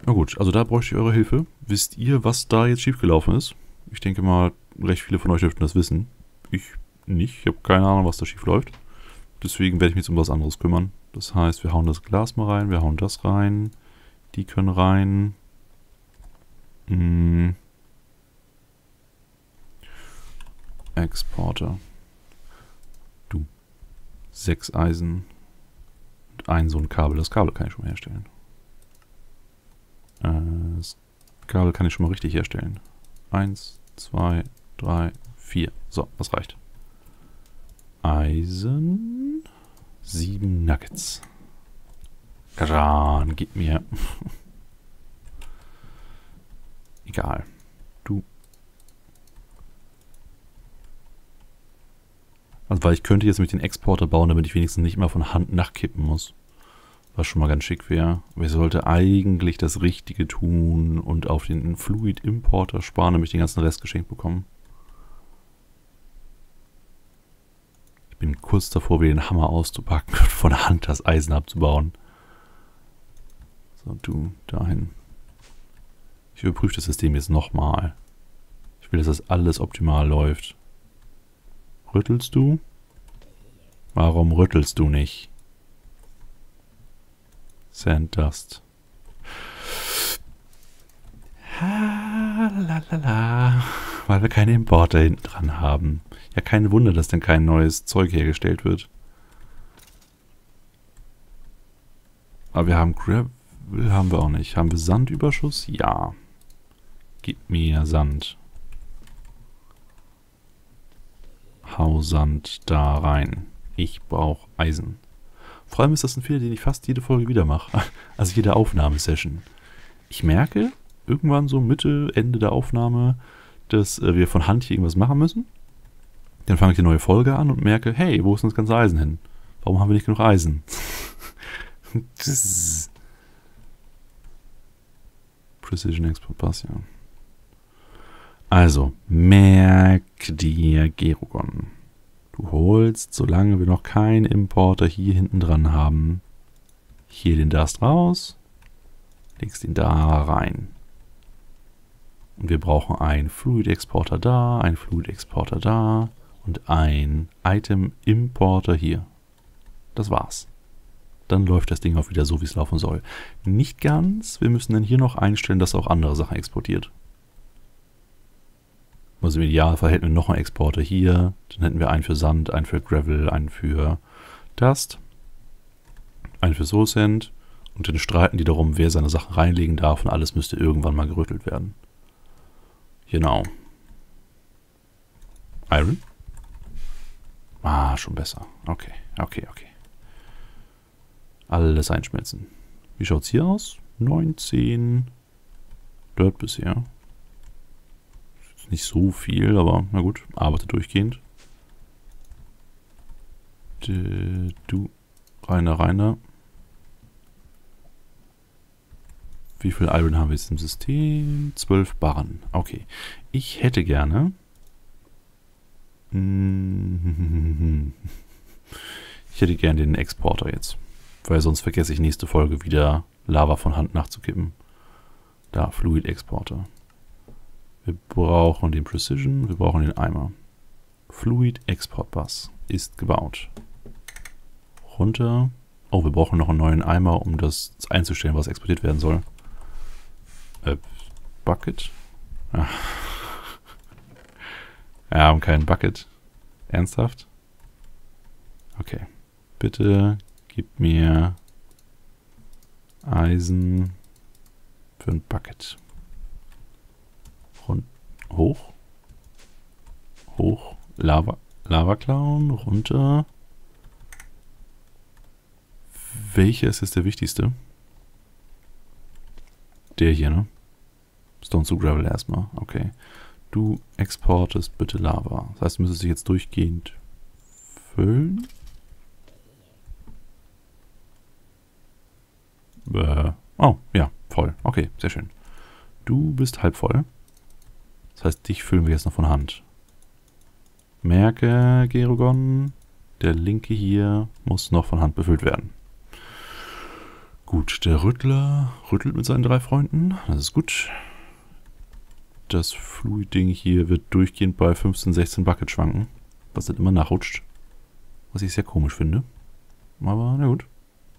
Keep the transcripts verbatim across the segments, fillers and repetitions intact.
Na gut, also da bräuchte ich eure Hilfe. Wisst ihr, was da jetzt schiefgelaufen ist? Ich denke mal, recht viele von euch dürften das wissen. Ich nicht. Ich habe keine Ahnung, was da schief läuft. Deswegen werde ich mich jetzt um was anderes kümmern. Das heißt, wir hauen das Glas mal rein, wir hauen das rein. Die können rein. Hm. Exporter. Du. Sechs Eisen. Und ein so ein Kabel. Das Kabel kann ich schon mal herstellen. Äh, das Kabel kann ich schon mal richtig herstellen. Eins, zwei, drei, vier. So, das reicht. Eisen. Sieben Nuggets. Gran, gib mir. Egal. Du. Also, weil ich könnte jetzt mit den Exporter bauen, damit ich wenigstens nicht immer von Hand nachkippen muss. Was schon mal ganz schick wäre. Aber ich sollte eigentlich das Richtige tun und auf den Fluid Importer sparen, damit ich den ganzen Rest geschenkt bekomme. Ich bin kurz davor, wieder den Hammer auszupacken und von Hand das Eisen abzubauen. So, du, dahin. Ich überprüfe das System jetzt nochmal. Ich will, dass das alles optimal läuft. Rüttelst du? Warum rüttelst du nicht? Sanddust. Lalalala. Weil wir keine Importer hinten dran haben. Ja, kein Wunder, dass dann kein neues Zeug hergestellt wird. Aber wir haben Gravel, haben wir auch nicht. Haben wir Sandüberschuss? Ja. Gib mir Sand. Hau Sand da rein. Ich brauche Eisen. Vor allem ist das ein Fehler, den ich fast jede Folge wieder mache. Also jede Aufnahmesession. Ich merke irgendwann so Mitte, Ende der Aufnahme, dass äh, wir von Hand hier irgendwas machen müssen. Dann fange ich die neue Folge an und merke, hey, wo ist denn das ganze Eisen hin? Warum haben wir nicht genug Eisen? Precision Export Pass, ja. Also, merk dir, Gerogon. Du holst, solange wir noch keinen Importer hier hinten dran haben, hier den Dust raus, legst ihn da rein. Und wir brauchen einen Fluid Exporter da, einen Fluid Exporter da und ein Item Importer hier. Das war's. Dann läuft das Ding auch wieder so, wie es laufen soll. Nicht ganz, wir müssen dann hier noch einstellen, dass auch andere Sachen exportiert. Also im Idealfall hätten wir noch einen Exporter hier, dann hätten wir einen für Sand, einen für Gravel, einen für Dust, einen für Soul Sand und dann streiten die darum, wer seine Sachen reinlegen darf und alles müsste irgendwann mal gerüttelt werden. Genau. Iron? Ah, schon besser. Okay, okay, okay. Alles einschmelzen. Wie schaut's hier aus? neunzehn Dirt bisher. Nicht so viel, aber na gut, arbeite durchgehend. Du, reiner, reiner. Wie viel Iron haben wir jetzt im System? zwölf Barren. Okay. Ich hätte gerne... Ich hätte gerne den Exporter jetzt. Weil sonst vergesse ich nächste Folge wieder Lava von Hand nachzukippen. Da, Fluid Exporter. Wir brauchen den Precision, wir brauchen den Eimer. Fluid Export Bus ist gebaut. Runter. Oh, wir brauchen noch einen neuen Eimer, um das einzustellen, was exportiert werden soll. Äh, Bucket? Ja. Wir haben keinen Bucket. Ernsthaft? Okay. Bitte gib mir Eisen für ein Bucket. Rund, hoch. Hoch. Lava. Lava Clown. Runter. Welcher ist jetzt der wichtigste? Der hier, ne? Stone zu Gravel erstmal. Okay. Du exportest bitte Lava. Das heißt, du müsstest dich jetzt durchgehend füllen. Äh, oh, ja, voll. Okay, sehr schön. Du bist halb voll. Das heißt, dich füllen wir jetzt noch von Hand. Merke, Gerogon, der linke hier muss noch von Hand befüllt werden. Gut, der Rüttler rüttelt mit seinen drei Freunden. Das ist gut. Das Fluid-Ding hier wird durchgehend bei fünfzehn, sechzehn Bucket schwanken. Was dann immer nachrutscht. Was ich sehr komisch finde. Aber na gut.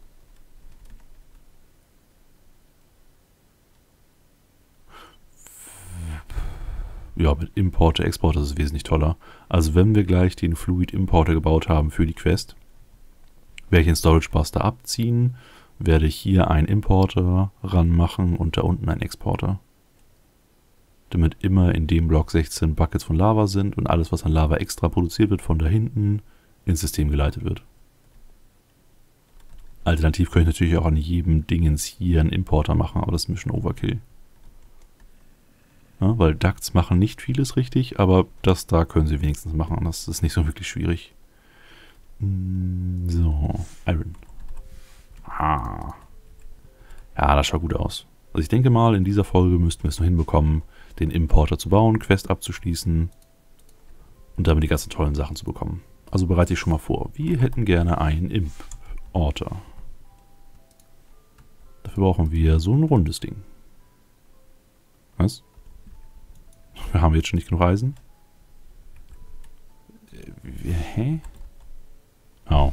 Ja, mit Importer, Exporter ist es wesentlich toller. Also wenn wir gleich den Fluid Importer gebaut haben für die Quest, werde ich den Storage Buster abziehen, werde ich hier einen Importer ranmachen und da unten einen Exporter. Damit immer in dem Block sechzehn Buckets von Lava sind und alles, was an Lava extra produziert wird, von da hinten ins System geleitet wird. Alternativ könnte ich natürlich auch an jedem Dingens hier einen Importer machen, aber das ist ein bisschen Overkill. Ja, weil Ducts machen nicht vieles richtig, aber das da können sie wenigstens machen. Das ist nicht so wirklich schwierig. So, Iron. Ah. Ja, das schaut gut aus. Also ich denke mal, in dieser Folge müssten wir es noch hinbekommen, den Importer zu bauen, Quest abzuschließen und damit die ganzen tollen Sachen zu bekommen. Also bereite ich schon mal vor. Wir hätten gerne einen Importer. Dafür brauchen wir so ein rundes Ding. Was? Wir haben jetzt schon nicht genug Eisen. Äh, hä? Oh.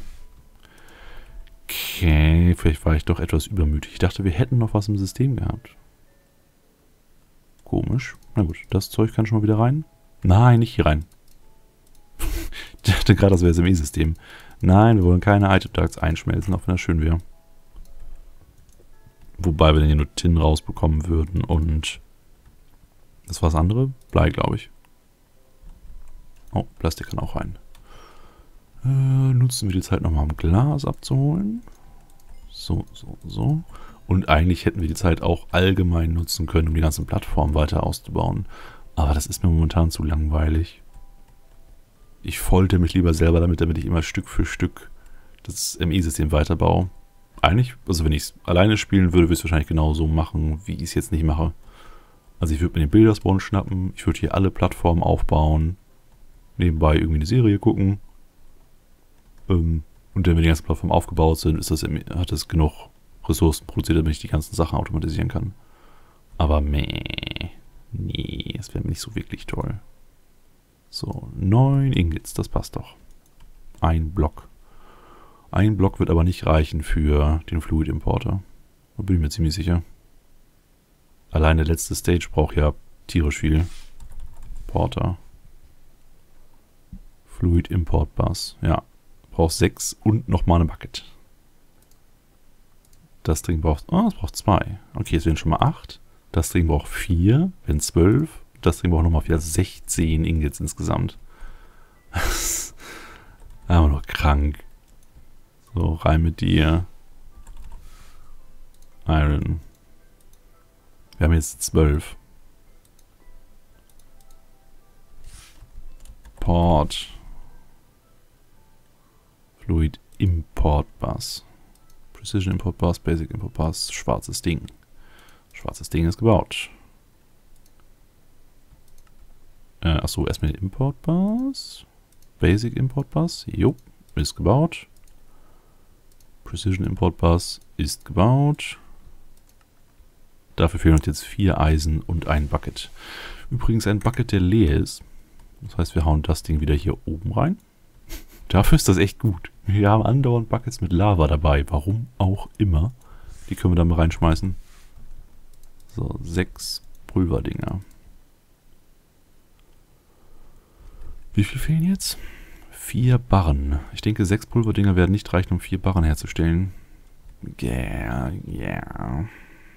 Okay, vielleicht war ich doch etwas übermütig. Ich dachte, wir hätten noch was im System gehabt. Komisch. Na gut, das Zeug kann schon mal wieder rein. Nein, nicht hier rein. Ich dachte gerade, das wäre das M E-System. Nein, wir wollen keine Item Ducts einschmelzen, auch wenn das schön wäre. Wobei wir dann hier nur Tin rausbekommen würden und das war das andere? Blei, glaube ich. Oh, Plastik kann auch rein. Äh, nutzen wir die Zeit nochmal, um Glas abzuholen. So, so, so. Und eigentlich hätten wir die Zeit auch allgemein nutzen können, um die ganzen Plattformen weiter auszubauen. Aber das ist mir momentan zu langweilig. Ich folter mich lieber selber damit, damit ich immer Stück für Stück das M E-System weiterbaue. Eigentlich, also wenn ich es alleine spielen würde, würde ich es wahrscheinlich genauso machen, wie ich es jetzt nicht mache. Also ich würde mir den Bilderspawn schnappen, ich würde hier alle Plattformen aufbauen, nebenbei irgendwie eine Serie gucken. Ähm, und wenn die ganzen Plattformen aufgebaut sind, ist das, hat es genug Ressourcen produziert, damit ich die ganzen Sachen automatisieren kann. Aber meh, nee, das wäre mir nicht so wirklich toll. So, neun Ingots, das passt doch. Ein Block. Ein Block wird aber nicht reichen für den Fluid Importer. Da bin ich mir ziemlich sicher. Allein der letzte Stage braucht ja tierisch viel. Porter. Fluid Import Bus. Ja. Braucht sechs und nochmal eine Bucket. Das Ding braucht. Oh, es braucht zwei. Okay, es werden schon mal acht. Das Ding braucht vier. Wenn zwölf. Das Ding braucht nochmal wieder sechzehn Ingots insgesamt. Aber noch krank. So, rein mit dir. Iron. Wir haben jetzt zwölf. Port. Fluid Import Bus. Precision Import Bus, Basic Import Bus, schwarzes Ding. Schwarzes Ding ist gebaut. Äh, achso, erstmal den Import Bus. Basic Import Bus. Jo, ist gebaut. Precision Import Bus ist gebaut. Dafür fehlen uns jetzt vier Eisen und ein Bucket. Übrigens ein Bucket, der leer ist. Das heißt, wir hauen das Ding wieder hier oben rein. Dafür ist das echt gut. Wir haben andauernd Buckets mit Lava dabei. Warum auch immer. Die können wir dann mal reinschmeißen. So, sechs Pulverdinger. Wie viel fehlen jetzt? Vier Barren. Ich denke, sechs Pulverdinger werden nicht reichen, um vier Barren herzustellen. Yeah, yeah.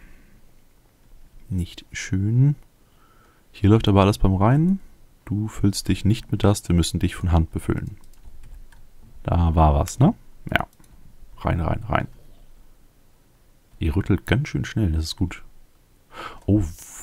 Nicht schön. Hier läuft aber alles beim Reinen. Du füllst dich nicht mit Dust, wir müssen dich von Hand befüllen. Da war was, ne? Ja. Rein, rein, rein. Ihr rüttelt ganz schön schnell, das ist gut. Oh,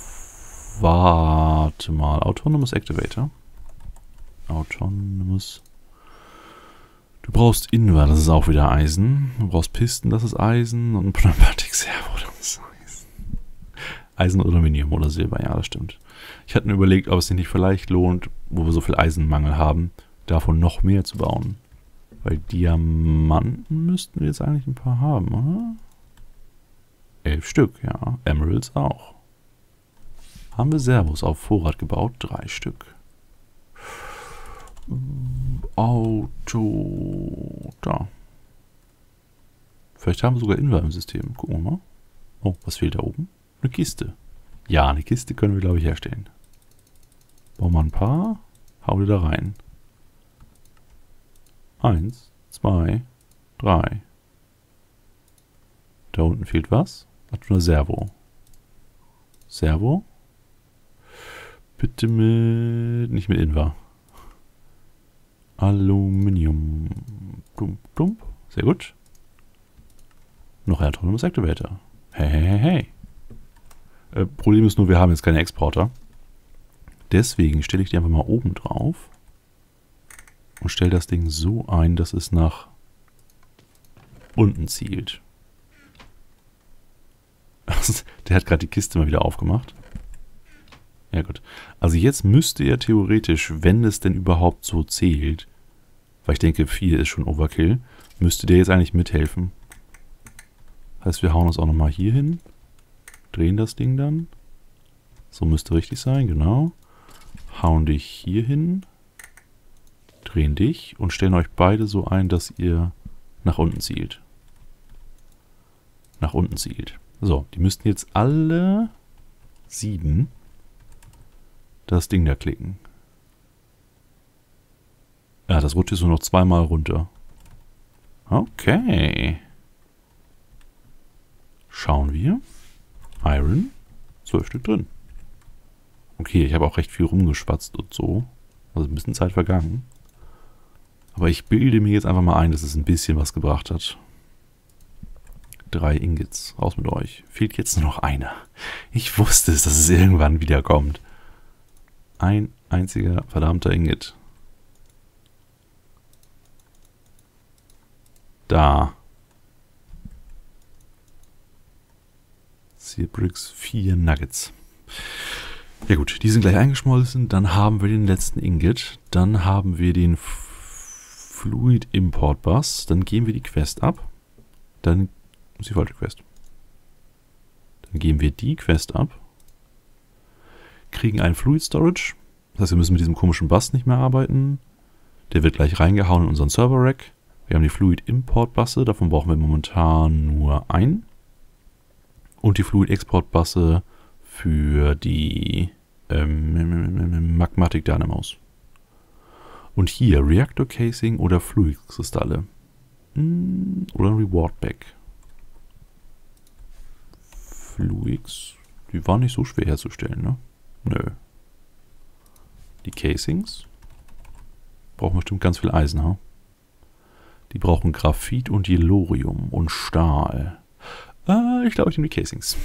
warte mal. Autonomous Activator. Autonomous. Du braust Invar, das ist auch wieder Eisen. Du brauchst Pisten, das ist Eisen. Und Pneumatic Servo, das ist Eisen. Eisen, Aluminium oder Silber, ja, das stimmt. Ich hatte mir überlegt, ob es sich nicht vielleicht lohnt, wo wir so viel Eisenmangel haben, davon noch mehr zu bauen. Weil Diamanten müssten wir jetzt eigentlich ein paar haben, oder? Elf Stück, ja. Emeralds auch. Haben wir Servos auf Vorrat gebaut? Drei Stück. Auto. Da. Vielleicht haben wir sogar Inver im System. Gucken wir mal. Oh, was fehlt da oben? Eine Kiste. Ja, eine Kiste können wir, glaube ich, herstellen. Bauen wir ein paar. Hau die da rein. Eins, zwei, drei. Da unten fehlt was? Hat nur Servo. Servo? Bitte mit... nicht mit Inver. Aluminium. Dump, dump. Sehr gut. Noch ein Autonomous Activator. Hey, hey, hey, hey. Äh, Problem ist nur, wir haben jetzt keine Exporter. Deswegen stelle ich die einfach mal oben drauf. Und stelle das Ding so ein, dass es nach unten zielt. Der hat gerade die Kiste mal wieder aufgemacht. Ja gut. Also jetzt müsste er theoretisch, wenn es denn überhaupt so zählt, weil ich denke, vier ist schon Overkill, müsste der jetzt eigentlich mithelfen. Heißt, wir hauen uns auch nochmal hier hin. Drehen das Ding dann. So müsste richtig sein, genau. Hauen dich hier hin. Drehen dich und stellen euch beide so ein, dass ihr nach unten zielt. Nach unten zielt. So, die müssten jetzt alle sieben das Ding da klicken. Ja, das rutscht jetzt nur noch zweimal runter. Okay. Schauen wir. Iron. Zwölf Stück drin. Okay, ich habe auch recht viel rumgeschwatzt und so. Also ein bisschen Zeit vergangen. Aber ich bilde mir jetzt einfach mal ein, dass es ein bisschen was gebracht hat. Drei Ingots. Raus mit euch. Fehlt jetzt nur noch einer. Ich wusste es, dass es irgendwann wieder kommt. Ein einziger verdammter Ingot. Da. Seabricks, vier Nuggets. Ja gut, die sind gleich eingeschmolzen. Dann haben wir den letzten Ingot. Dann haben wir den Fluid Import Bus. Dann geben wir die Quest ab. Dann ist die falsche Quest. Dann geben wir die Quest ab. Kriegen einen Fluid Storage. Das heißt, wir müssen mit diesem komischen Bus nicht mehr arbeiten. Der wird gleich reingehauen in unseren Server-Rack. Wir haben die Fluid Import Busse. Davon brauchen wir momentan nur einen. Und die Fluid Export Busse für die ähm, Magmatic Dynamos. Und hier Reactor Casing oder Fluid Kristalle. Hm, oder ein Reward Bag. Fluids, die waren nicht so schwer herzustellen, ne? Nö. Die Casings brauchen bestimmt ganz viel Eisen, ha? Die brauchen Graphit und Yellorium und Stahl. Äh, ich glaube, ich nehme die Casings.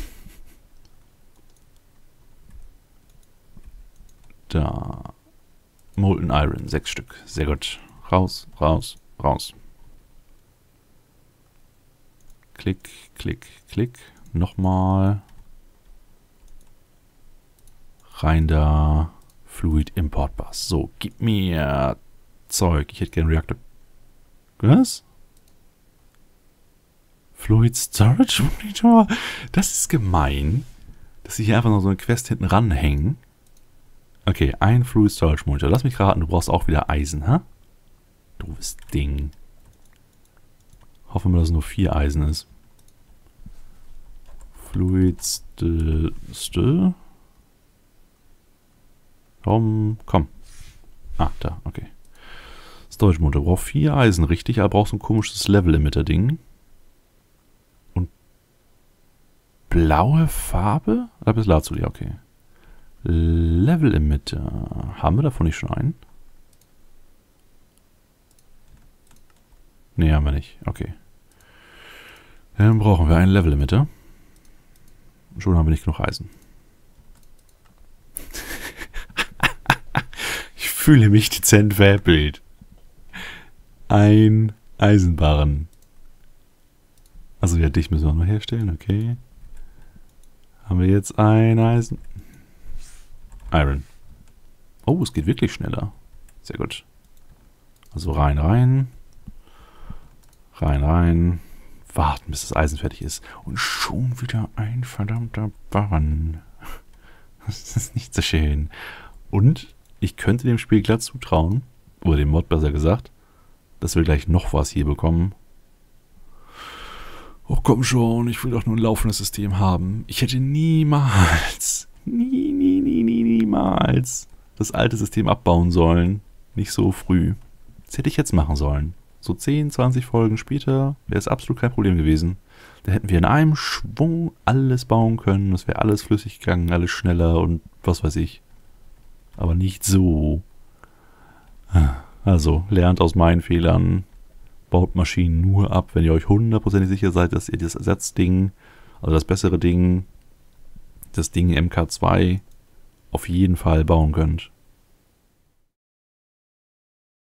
Da. Molten Iron, sechs Stück. Sehr gut. Raus, raus, raus. Klick, klick, klick. Nochmal. Rein da. Fluid Import Bus. So, gib mir Zeug. Ich hätte gerne Reaktor. Was? Fluid Storage Monitor? Das ist gemein, dass sie hier einfach noch so eine Quest hinten ranhängen. Okay, ein Fluid Storage Monitor. Lass mich raten, du brauchst auch wieder Eisen, ha? Doofes Ding. Hoffen wir, dass es nur vier Eisen ist. Fluid Still. Still? Komm, komm. Ah, da, okay. Storage Monitor braucht vier Eisen, richtig, aber braucht so ein komisches Level-Emitter-Ding. Und blaue Farbe? Lapis Lazuli, okay. Level-Emitter. Haben wir davon nicht schon einen? Ne, haben wir nicht. Okay. Dann brauchen wir einen Level-Emitter. Schon haben wir nicht genug Eisen. Ich fühle mich dezent veräppelt. Ein Eisenbarren. Also ja, dich müssen wir noch herstellen, okay. Haben wir jetzt ein Eisen... Iron. Oh, es geht wirklich schneller. Sehr gut. Also rein, rein. Rein, rein. warten, bis das Eisen fertig ist. Und schon wieder ein verdammter Bann. Das ist nicht so schön. Und ich könnte dem Spiel glatt zutrauen, oder dem Mod besser gesagt, dass wir gleich noch was hier bekommen. Oh komm schon, ich will doch nur ein laufendes System haben. Ich hätte niemals, nie, nie, nie, nie, niemals das alte System abbauen sollen. Nicht so früh. Das hätte ich jetzt machen sollen. So zehn, zwanzig Folgen später wäre es absolut kein Problem gewesen. Da hätten wir in einem Schwung alles bauen können. Es wäre alles flüssig gegangen, alles schneller und was weiß ich. Aber nicht so. Also, lernt aus meinen Fehlern. Baut Maschinen nur ab, wenn ihr euch hundertprozentig sicher seid, dass ihr das Ersatzding, also das bessere Ding, das Ding M K zwei, auf jeden Fall bauen könnt.